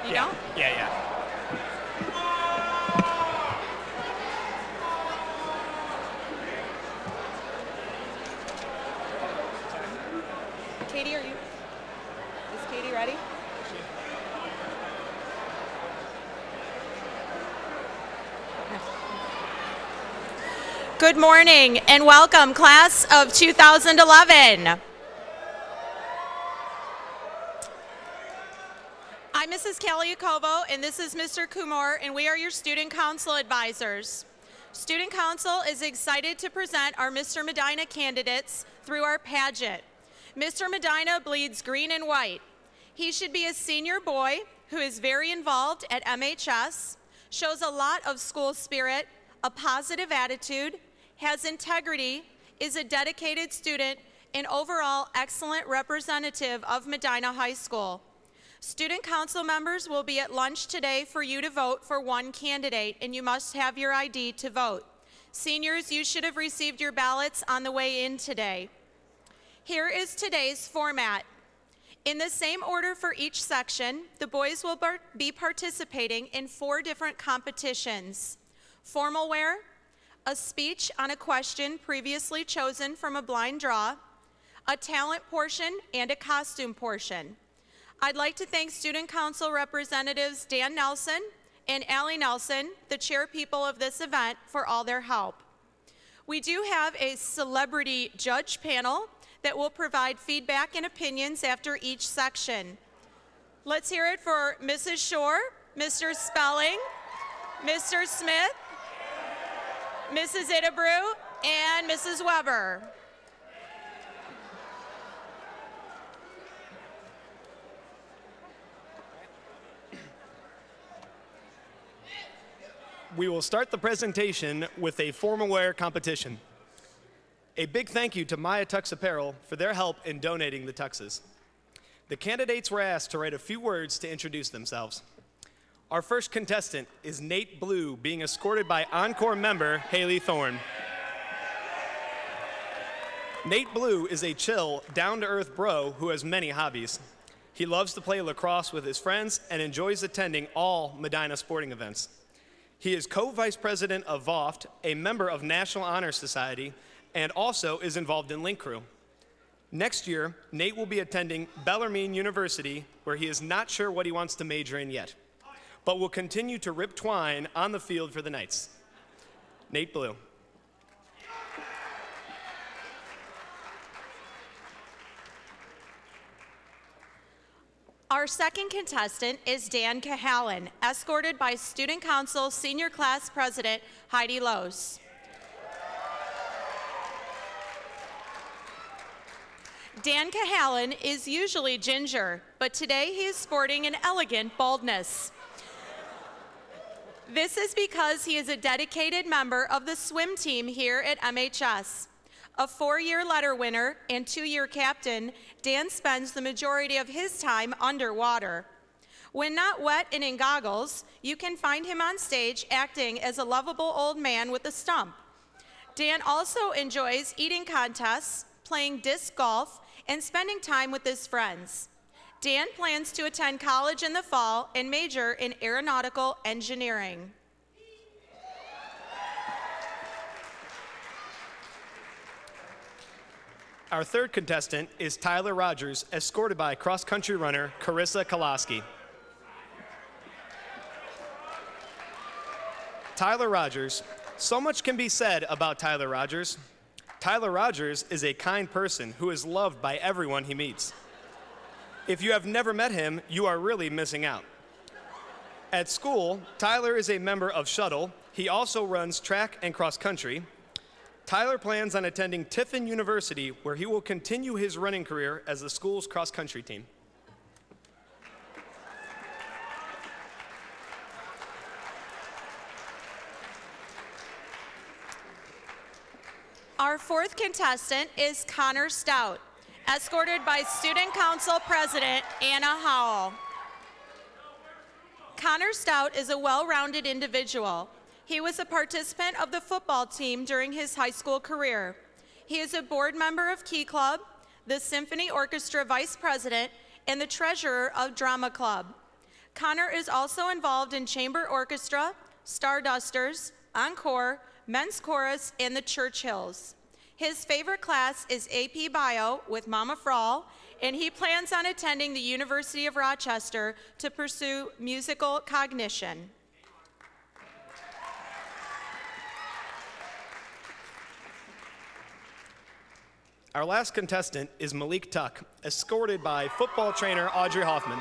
You yeah. don't? Yeah, yeah. Katie, is Katie ready? Good morning and welcome, class of 2011. I'm Mrs. Kaliakovo and this is Mr. Kumar, and we are your student council advisors. Student council is excited to present our Mr. Medina candidates through our pageant. Mr. Medina bleeds green and white. He should be a senior boy who is very involved at MHS, shows a lot of school spirit, a positive attitude, has integrity, is a dedicated student, and overall excellent representative of Medina High School. Student council members will be at lunch today for you to vote for one candidate, and you must have your ID to vote. Seniors, you should have received your ballots on the way in today. Here is today's format. In the same order for each section, the boys will be participating in 4 different competitions: formal wear, a speech on a question previously chosen from a blind draw, a talent portion, and a costume portion. I'd like to thank Student Council Representatives Dan Nelson and Allie Nelson, the chair people of this event, for all their help. We do have a celebrity judge panel that will provide feedback and opinions after each section. Let's hear it for Mrs. Shore, Mr. Spelling, Mr. Smith, Mrs. Idabrew, and Mrs. Weber. We will start the presentation with a formal wear competition. A big thank you to Maya Tux Apparel for their help in donating the tuxes. The candidates were asked to write a few words to introduce themselves. Our first contestant is Nate Blue, being escorted by Encore member Haley Thorne. Nate Blue is a chill, down-to-earth bro who has many hobbies. He loves to play lacrosse with his friends and enjoys attending all Medina sporting events. He is co-vice president of VOFT, a member of National Honor Society, and also is involved in Link Crew. Next year, Nate will be attending Bellarmine University, where he is not sure what he wants to major in yet, but will continue to rip twine on the field for the Knights. Nate Blue. Our second contestant is Dan Cahallen, escorted by Student Council Senior Class President Heidi Lose. Dan Cahallen is usually ginger, but today he is sporting an elegant baldness. This is because he is a dedicated member of the swim team here at MHS. A 4-year letter winner and 2-year captain, Dan spends the majority of his time underwater. When not wet and in goggles, you can find him on stage acting as a lovable old man with a stump. Dan also enjoys eating contests, playing disc golf, and spending time with his friends. Dan plans to attend college in the fall and major in aeronautical engineering. Our third contestant is Tyler Rogers, escorted by cross-country runner Carissa Koloski. Tyler Rogers. So much can be said about Tyler Rogers. Tyler Rogers is a kind person who is loved by everyone he meets. If you have never met him, you are really missing out. At school, Tyler is a member of Shuttle. He also runs track and cross country. Tyler plans on attending Tiffin University, where he will continue his running career as the school's cross-country team. Our fourth contestant is Connor Stout, escorted by Student Council President Anna Howell. Connor Stout is a well-rounded individual. He was a participant of the football team during his high school career. He is a board member of Key Club, the Symphony Orchestra Vice President, and the treasurer of Drama Club. Connor is also involved in chamber orchestra, Stardusters, Encore, Men's Chorus, and the Church Hills. His favorite class is AP Bio with Mama Frall, and he plans on attending the University of Rochester to pursue musical cognition. Our last contestant is Malik Tuck, escorted by football trainer Audrey Hoffman.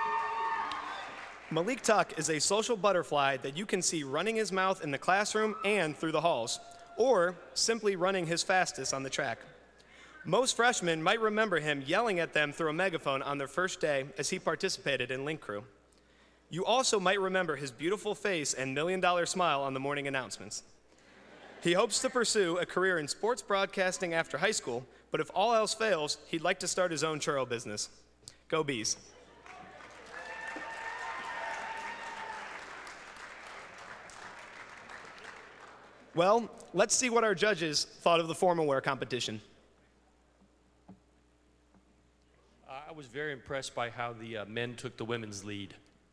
Malik Tuck is a social butterfly that you can see running his mouth in the classroom and through the halls, or simply running his fastest on the track. Most freshmen might remember him yelling at them through a megaphone on their first day as he participated in Link Crew. You also might remember his beautiful face and million-dollar smile on the morning announcements. He hopes to pursue a career in sports broadcasting after high school, but if all else fails, he'd like to start his own churro business. Go Bees. Well, let's see what our judges thought of the formal wear competition. I was very impressed by how the men took the women's lead.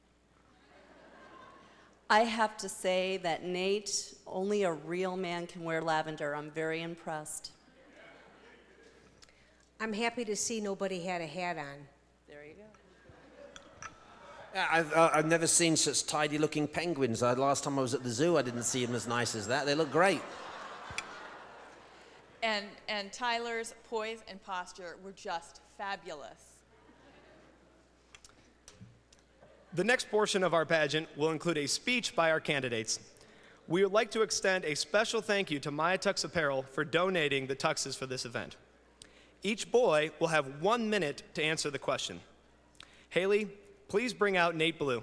I have to say that Nate, only a real man can wear lavender. I'm very impressed. I'm happy to see nobody had a hat on. There you go. I've never seen such tidy-looking penguins. Last time I was at the zoo, I didn't see them as nice as that. They look great. And Tyler's poise and posture were just fabulous. The next portion of our pageant will include a speech by our candidates. We would like to extend a special thank you to Maya Tux Apparel for donating the tuxes for this event. Each boy will have 1 minute to answer the question. Haley, please bring out Nate Blue.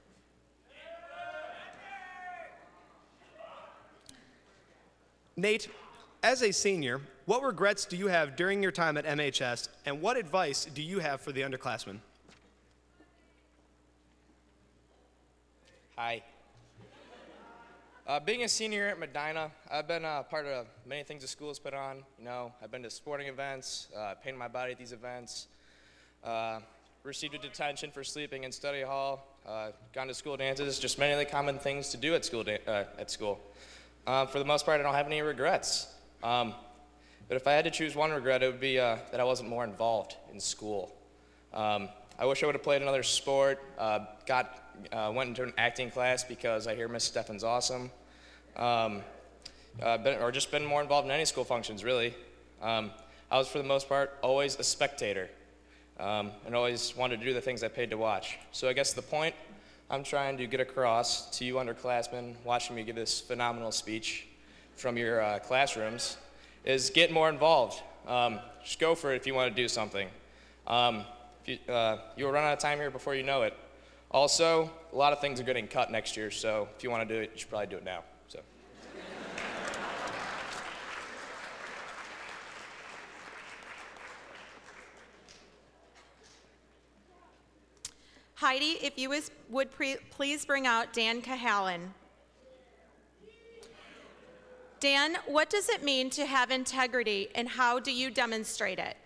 Nate, as a senior, what regrets do you have during your time at MHS, and what advice do you have for the underclassmen? Hi. Being a senior at Medina, I've been part of many things the school has put on. You know, I've been to sporting events, painted my body at these events, received a detention for sleeping in study hall, gone to school dances, just many of the common things to do at school. For the most part, I don't have any regrets. But if I had to choose one regret, it would be that I wasn't more involved in school. I wish I would have played another sport, went into an acting class because I hear Miss Steffen's awesome, or just been more involved in any school functions, really. I was, for the most part, always a spectator, and always wanted to do the things I paid to watch. So I guess the point I'm trying to get across to you underclassmen watching me give this phenomenal speech from your classrooms is get more involved. Just go for it if you want to do something. You'll run out of time here before you know it. Also, a lot of things are getting cut next year, so if you want to do it, you should probably do it now. So. Heidi, if you would please bring out Dan Cahalan. Dan, what does it mean to have integrity, and how do you demonstrate it?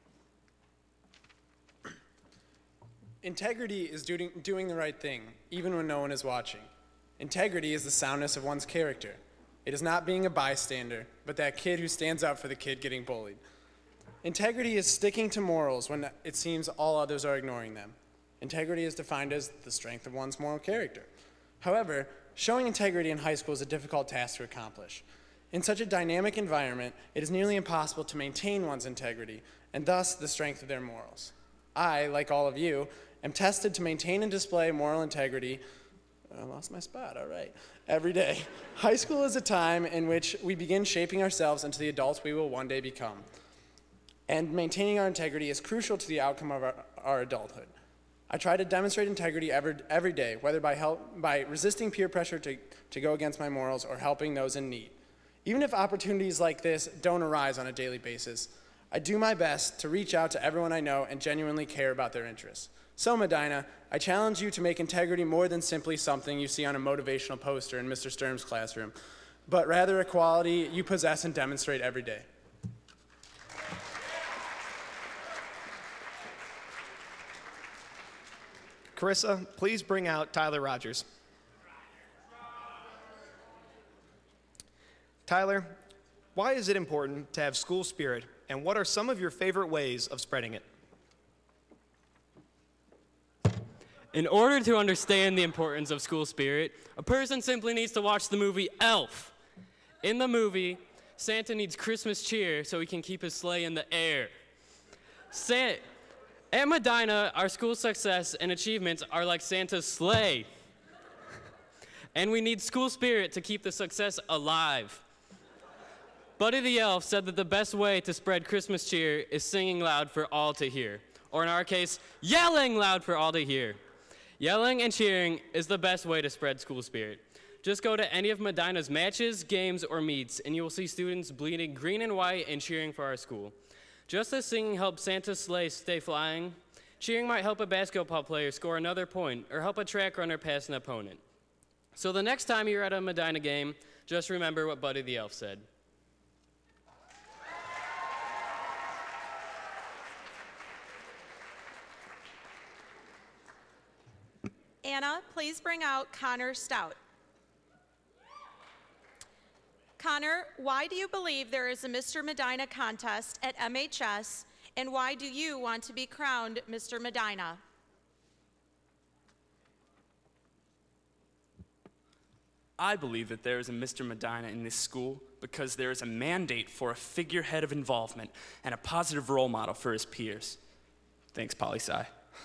Integrity is doing the right thing, even when no one is watching. Integrity is the soundness of one's character. It is not being a bystander, but that kid who stands up for the kid getting bullied. Integrity is sticking to morals when it seems all others are ignoring them. Integrity is defined as the strength of one's moral character. However, showing integrity in high school is a difficult task to accomplish. In such a dynamic environment, it is nearly impossible to maintain one's integrity, and thus the strength of their morals. I, like all of you, am tested to maintain and display moral integrity. I lost my spot, all right. Every day. High school is a time in which we begin shaping ourselves into the adults we will one day become. And maintaining our integrity is crucial to the outcome of our adulthood. I try to demonstrate integrity every day, whether by resisting peer pressure to go against my morals or helping those in need. Even if opportunities like this don't arise on a daily basis, I do my best to reach out to everyone I know and genuinely care about their interests. So Medina, I challenge you to make integrity more than simply something you see on a motivational poster in Mr. Sturm's classroom, but rather a quality you possess and demonstrate every day. Carissa, please bring out Tyler Rogers. Tyler, why is it important to have school spirit, and what are some of your favorite ways of spreading it? In order to understand the importance of school spirit, a person simply needs to watch the movie Elf. In the movie, Santa needs Christmas cheer so he can keep his sleigh in the air. At Medina, our school success and achievements are like Santa's sleigh. And we need school spirit to keep the success alive. Buddy the Elf said that the best way to spread Christmas cheer is singing loud for all to hear. Or in our case, yelling loud for all to hear. Yelling and cheering is the best way to spread school spirit. Just go to any of Medina's matches, games, or meets, and you will see students bleeding green and white and cheering for our school. Just as singing helps Santa's sleigh stay flying, cheering might help a basketball player score another point or help a track runner pass an opponent. So the next time you're at a Medina game, just remember what Buddy the Elf said. Anna, please bring out Connor Stout. Connor, why do you believe there is a Mr. Medina contest at MHS, and why do you want to be crowned Mr. Medina? I believe that there is a Mr. Medina in this school because there is a mandate for a figurehead of involvement and a positive role model for his peers. Thanks, Poli-Sci.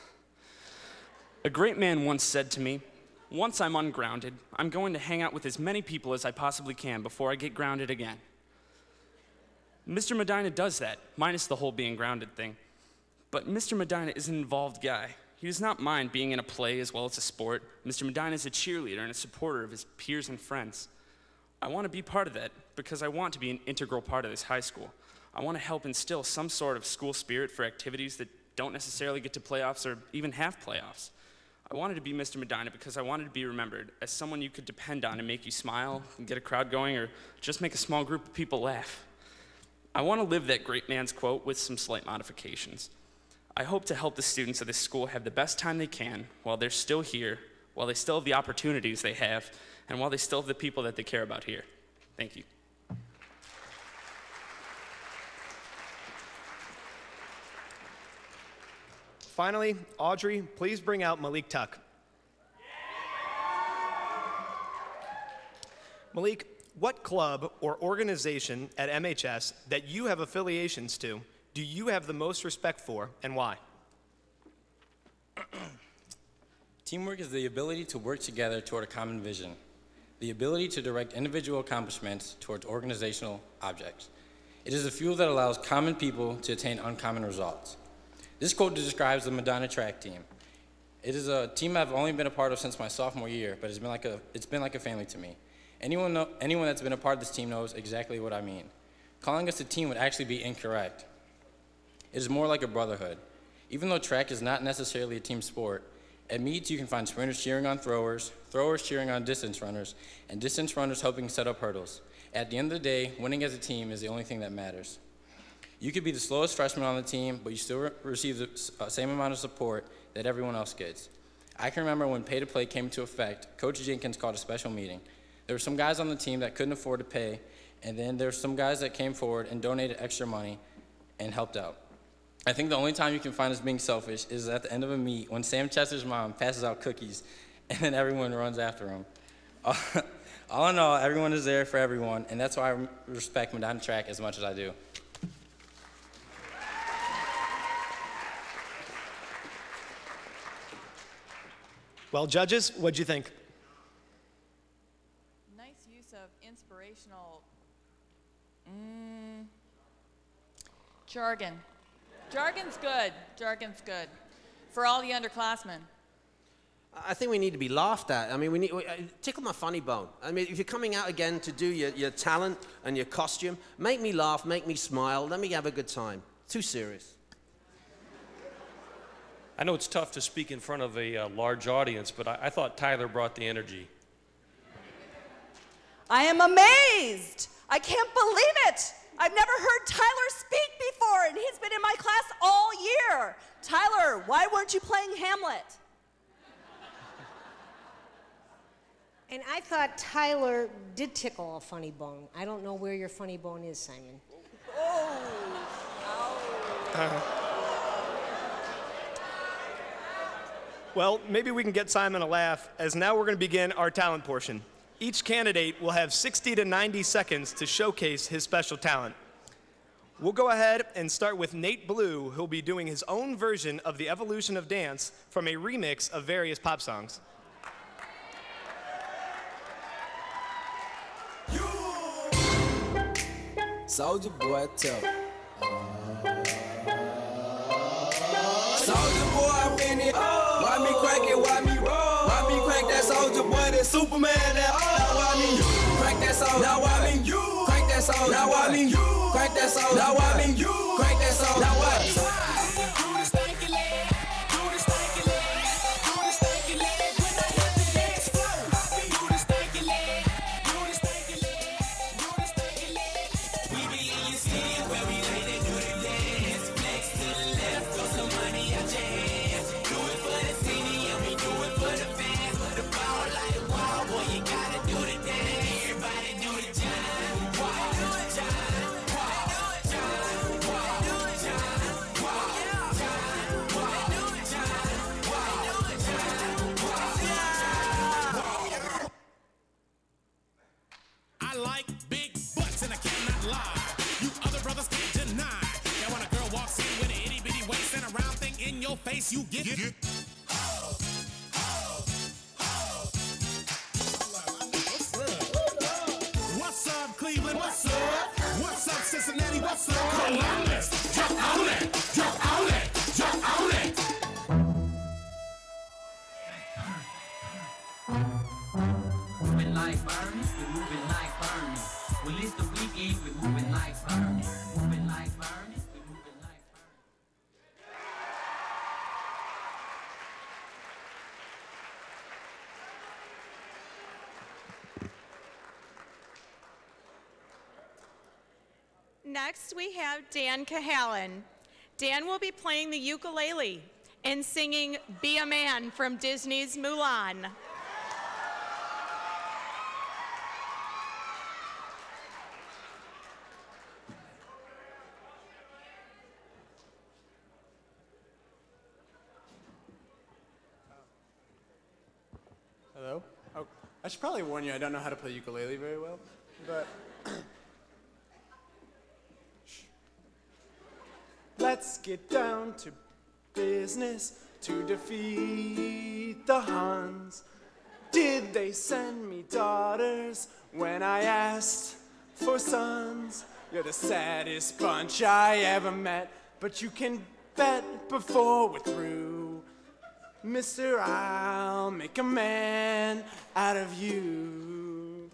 A great man once said to me, "Once I'm ungrounded, I'm going to hang out with as many people as I possibly can before I get grounded again." Mr. Medina does that, minus the whole being grounded thing. But Mr. Medina is an involved guy. He does not mind being in a play as well as a sport. Mr. Medina is a cheerleader and a supporter of his peers and friends. I want to be part of that because I want to be an integral part of this high school. I want to help instill some sort of school spirit for activities that don't necessarily get to playoffs or even have playoffs. I wanted to be Mr. Medina because I wanted to be remembered as someone you could depend on and make you smile and get a crowd going or just make a small group of people laugh. I want to live that great man's quote with some slight modifications. I hope to help the students of this school have the best time they can while they're still here, while they still have the opportunities they have, and while they still have the people that they care about here. Thank you. Finally, Audrey, please bring out Malik Tuck. Malik, what club or organization at MHS that you have affiliations to do you have the most respect for, and why? Teamwork is the ability to work together toward a common vision, the ability to direct individual accomplishments towards organizational objects. It is a fuel that allows common people to attain uncommon results. This quote describes the Medina track team. It is a team I've only been a part of since my sophomore year, but it's been like a family to me. Anyone that's been a part of this team knows exactly what I mean. Calling us a team would actually be incorrect. It is more like a brotherhood. Even though track is not necessarily a team sport, at meets you can find sprinters cheering on throwers, throwers cheering on distance runners, and distance runners helping set up hurdles. At the end of the day, winning as a team is the only thing that matters. You could be the slowest freshman on the team, but you still receive the same amount of support that everyone else gets. I can remember when pay-to-play came into effect, Coach Jenkins called a special meeting. There were some guys on the team that couldn't afford to pay, and then there were some guys that came forward and donated extra money and helped out. I think the only time you can find us being selfish is at the end of a meet when Sam Chester's mom passes out cookies and then everyone runs after him. All in all, everyone is there for everyone, and that's why I respect Medina Track as much as I do. Well, judges, what'd you think? Nice use of inspirational jargon. Jargon's good. Jargon's good. For all the underclassmen. I think we need to be laughed at. I mean, tickle my funny bone. I mean, if you're coming out again to do your talent and your costume, make me laugh, make me smile, let me have a good time. Too serious. I know it's tough to speak in front of a large audience, but I thought Tyler brought the energy. I am amazed. I can't believe it. I've never heard Tyler speak before, and he's been in my class all year. Tyler, why weren't you playing Hamlet? And I thought Tyler did tickle a funny bone. I don't know where your funny bone is, Simon. Well, maybe we can get Simon a laugh, as now we're going to begin our talent portion. Each candidate will have 60 to 90 seconds to showcase his special talent. We'll go ahead and start with Nate Blue, who'll be doing his own version of The Evolution of Dance from a remix of various pop songs. Soulja Boy, tell Soulja Boy, I'm in it. Why me crack it? Why me roll? Why me crack that Soulja Boy? That Superman? That now why me crack that soul? Now why me crack that soul? Now why me crack that soul? Now why me crack that soul? Now why? Face you get. What's up, Cleveland? What's up? What's up, Cincinnati? What's up, Columbus? Jump on it! Jump on it! Jump on it! Moving like Bernie, we're moving like Bernie. Well, it's the weekend, we're moving like Bernie. Moving like Bernie. Next, we have Dan Cahalan. Dan will be playing the ukulele and singing Be a Man from Disney's Mulan. Hello? Oh, I should probably warn you, I don't know how to play ukulele very well, but... Let's get down to business to defeat the Huns. Did they send me daughters when I asked for sons? You're the saddest bunch I ever met, but you can bet before we're through, Mister, I'll make a man out of you.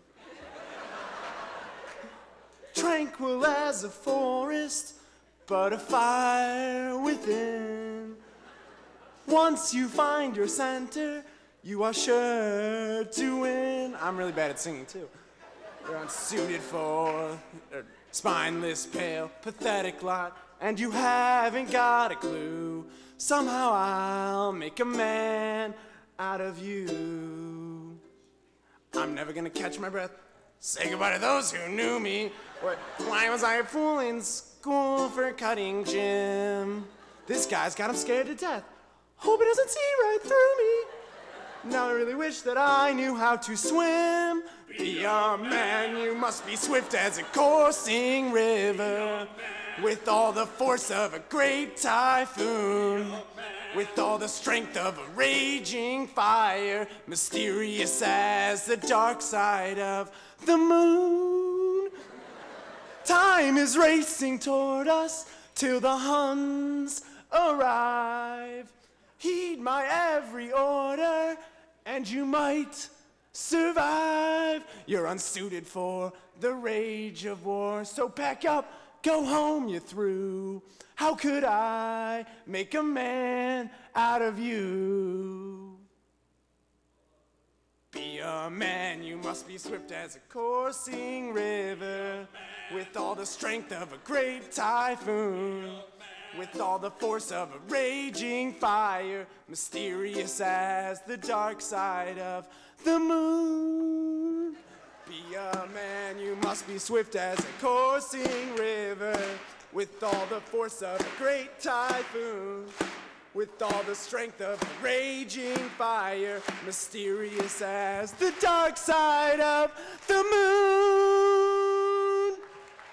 Tranquil as a forest, but a fire within. Once you find your center, you are sure to win. I'm really bad at singing too. You're unsuited for a spineless, pale, pathetic lot, and you haven't got a clue. Somehow I'll make a man out of you. I'm never gonna catch my breath. Say goodbye to those who knew me. Why was I a fool in school for cutting gym? This guy's got him scared to death. Hope he doesn't see right through me. Now I really wish that I knew how to swim. Be a man, you must be swift as a coursing river, with all the force of a great typhoon, with all the strength of a raging fire, mysterious as the dark side of the moon. Time is racing toward us till the Huns arrive. Heed my every order and you might survive. You're unsuited for the rage of war, so pack up, go home, you're through. How could I make a man out of you? Be a man, you must be swift as a coursing river, with all the strength of a great typhoon, with all the force of a raging fire, mysterious as the dark side of the moon. Be a man, you must be swift as a coursing river, with all the force of a great typhoon, with all the strength of a raging fire, mysterious as the dark side of the moon.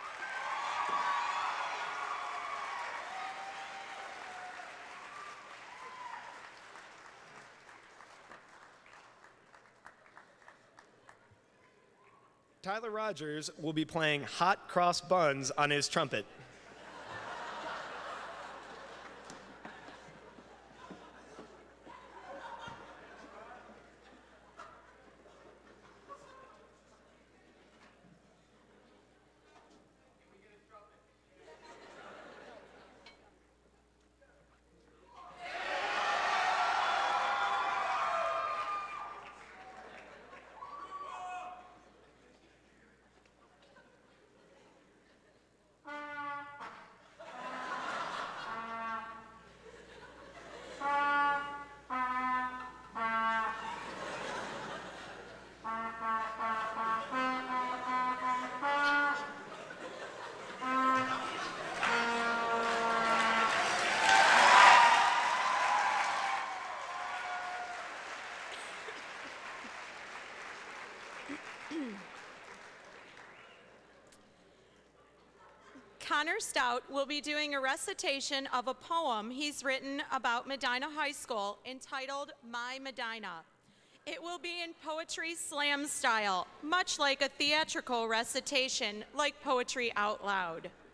Tyler Rogers will be playing Hot Cross Buns on his trumpet. Connor Stout will be doing a recitation of a poem he's written about Medina High School entitled My Medina. It will be in poetry slam style, much like a theatrical recitation like Poetry Out Loud.